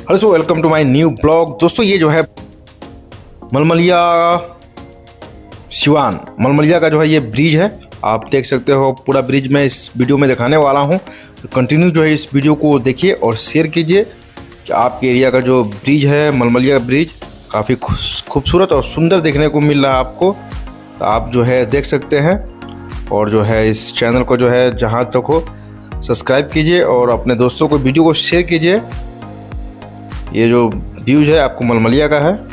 Hello so welcome to my new blog. दोस्तों ये जो है मलमलिया सिवान मलमलिया का जो है ये ब्रिज है। आप देख सकते हो पूरा ब्रिज मैं इस वीडियो में दिखाने वाला हूं, तो कंटिन्यू जो है इस वीडियो को देखिए और शेयर कीजिए कि आपके एरिया का जो ब्रिज है मलमलिया ब्रिज काफ़ी खूबसूरत और सुंदर देखने को मिल रहा है आपको। तो आप जो है देख सकते हैं और जो है इस चैनल को जो है जहां तक हो सब्सक्राइब कीजिए और अपने दोस्तों को वीडियो को शेयर कीजिए। ये जो व्यूज है आपको मलमलिया का है।